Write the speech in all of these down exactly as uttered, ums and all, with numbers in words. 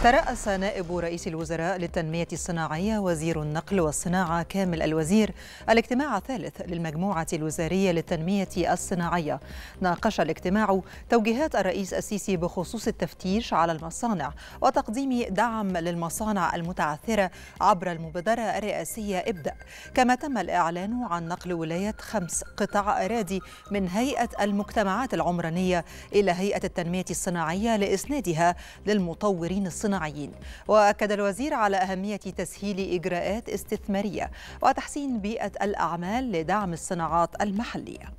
ترأس نائب رئيس الوزراء للتنمية الصناعية وزير النقل والصناعة كامل الوزير الاجتماع الثالث للمجموعة الوزارية للتنمية الصناعية. ناقش الاجتماع توجيهات الرئيس السيسي بخصوص التفتيش على المصانع وتقديم دعم للمصانع المتعثرة عبر المبادرة الرئاسية ابدأ، كما تم الإعلان عن نقل ولاية خمس قطع أراضي من هيئة المجتمعات العمرانية إلى هيئة التنمية الصناعية لإسنادها للمطورين الصناعيين. وأكد الوزير على أهمية تسهيل إجراءات استثمارية وتحسين بيئة الأعمال لدعم الصناعات المحلية.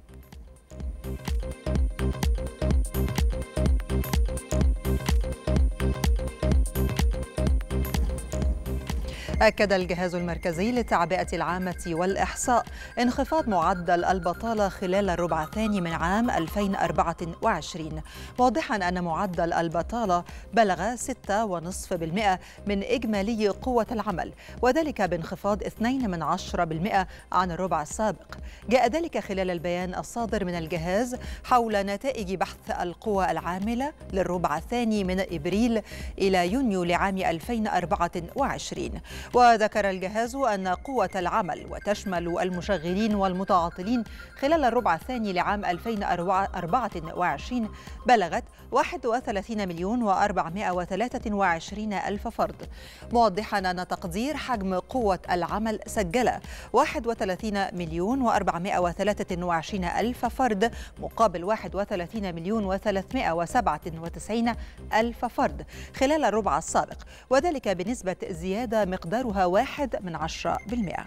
أكد الجهاز المركزي للتعبئة العامة والإحصاء انخفاض معدل البطالة خلال الربع الثاني من عام ألفين وأربعة وعشرين، واضحا أن معدل البطالة بلغ ستة فاصلة خمسة بالمئة من إجمالي قوة العمل، وذلك بانخفاض اثنين من عشرة بالمئة عن الربع السابق. جاء ذلك خلال البيان الصادر من الجهاز حول نتائج بحث القوى العاملة للربع الثاني من إبريل إلى يونيو لعام ألفين وأربعة وعشرين. وذكر الجهاز أن قوة العمل وتشمل المشغلين والمتعاطلين خلال الربع الثاني لعام ألفين وأربعة وعشرين بلغت واحد وثلاثين مليون وأربعمائة وثلاثة وعشرين ألف فرد، موضحا أن تقدير حجم قوة العمل سجل واحد وثلاثين مليون وأربعمائة وثلاثة وعشرين ألف فرد مقابل واحد وثلاثين مليون وثلاثمائة وسبعة وتسعين ألف فرد خلال الربع السابق، وذلك بنسبة زيادة مقدارها واحد من عشرة بالمئة.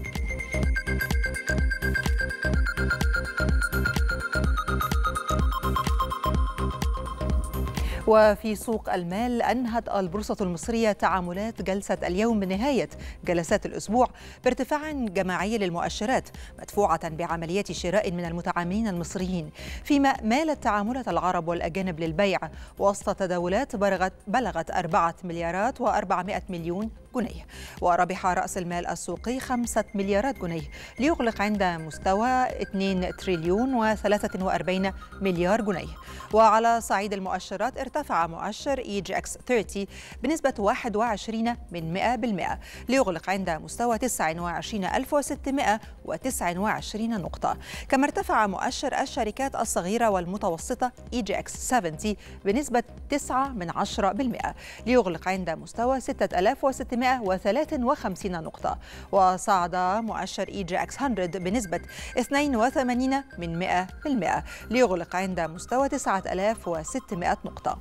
وفي سوق المال أنهت البورصة المصرية تعاملات جلسة اليوم بنهاية جلسات الأسبوع بارتفاع جماعي للمؤشرات مدفوعة بعمليات شراء من المتعاملين المصريين، فيما مالت تعاملات العرب والأجانب للبيع وسط تداولات بلغت أربعة مليارات وأربعمائة مليون جنيه. وربح رأس المال السوقي خمسة مليارات جنيه ليغلق عند مستوى اثنين تريليون وثلاثة وأربعين مليار جنيه. وعلى صعيد المؤشرات ارتفع مؤشر إي جي إكس ثلاثين بنسبة واحد وعشرين من مئة بالمئة ليغلق عند مستوى تسعة وعشرين ألف وستمائة وتسعة وعشرين نقطة. كما ارتفع مؤشر الشركات الصغيرة والمتوسطة إي جي إكس سبعين بنسبة تسعة من عشرة بالمئة ليغلق عند مستوى ستة آلاف وستمائة وثلاثة وخمسين نقطة. وصعد مؤشر إي جي إكس مئة بنسبة اثنين وثمانين من مئة بالمئة ليغلق عند مستوى تسعة آلاف وستمائة نقطة.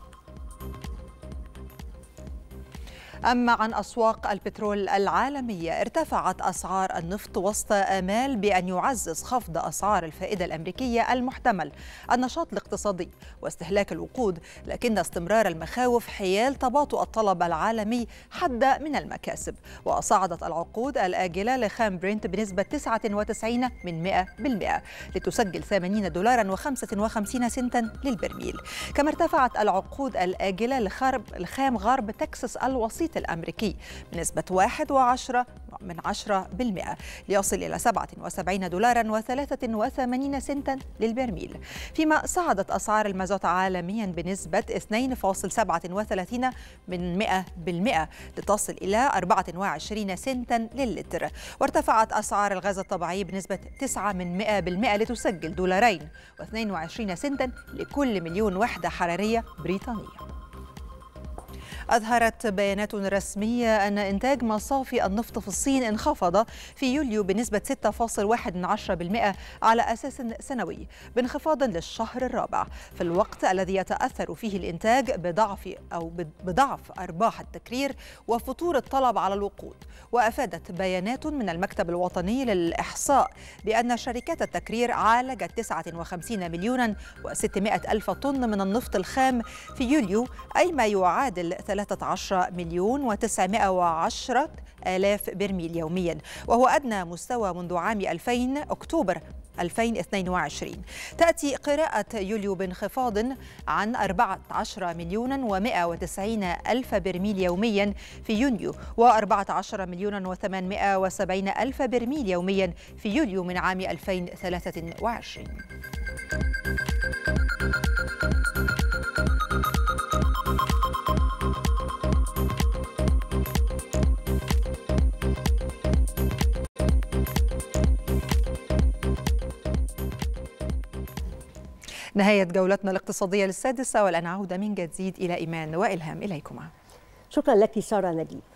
أما عن أسواق البترول العالمية، ارتفعت أسعار النفط وسط آمال بأن يعزز خفض أسعار الفائدة الأمريكية المحتمل النشاط الاقتصادي واستهلاك الوقود، لكن استمرار المخاوف حيال تباطؤ الطلب العالمي حد من المكاسب. وصعدت العقود الآجلة لخام برنت بنسبة تسعة وتسعين من مئة بالمئة لتسجل ثمانين دولارا وخمسة وخمسين سنتا للبرميل. كما ارتفعت العقود الآجلة لخام غرب تكساس الوسيط الأمريكي بنسبة واحد وعشرة من عشرة بالمئة ليصل إلى سبعة وسبعين دولارا وثلاثة وثمانين سنتا للبرميل. فيما صعدت أسعار المازوت عالميا بنسبة اثنين فاصلة سبعة وثلاثين من مئة بالمئة لتصل إلى أربعة وعشرين سنتا للتر. وارتفعت أسعار الغاز الطبيعي بنسبة تسعة من مئة بالمئة لتسجل دولارين واثنين وعشرين سنتا لكل مليون وحدة حرارية بريطانية. أظهرت بيانات رسمية أن إنتاج مصافي النفط في الصين انخفض في يوليو بنسبة ستة فاصلة واحد بالمئة على أساس سنوي بانخفاض للشهر الرابع، في الوقت الذي يتأثر فيه الإنتاج بضعف أو بضعف أرباح التكرير وفتور الطلب على الوقود. وأفادت بيانات من المكتب الوطني للإحصاء بأن شركات التكرير عالجت تسعة وخمسين مليونا وستمائة ألف طن من النفط الخام في يوليو، أي ما يعادل ثلاثة عشر مليون وتسعمائة وعشرة آلاف برميل يوميا، وهو أدنى مستوى منذ عام ألفين أكتوبر ألفين واثنين وعشرين. تأتي قراءة يوليو بانخفاض عن أربعة عشر مليون ومائة وتسعين ألف برميل يوميا في يونيو وأربعة عشر مليون وثمانمائة وسبعين ألف برميل يوميا في يوليو من عام ألفين وثلاثة وعشرين. نهاية جولتنا الاقتصادية للسادسة، والآن عودة من جديد إلى إيمان وإلهام، إليكما. شكرا لك سارة نجيب.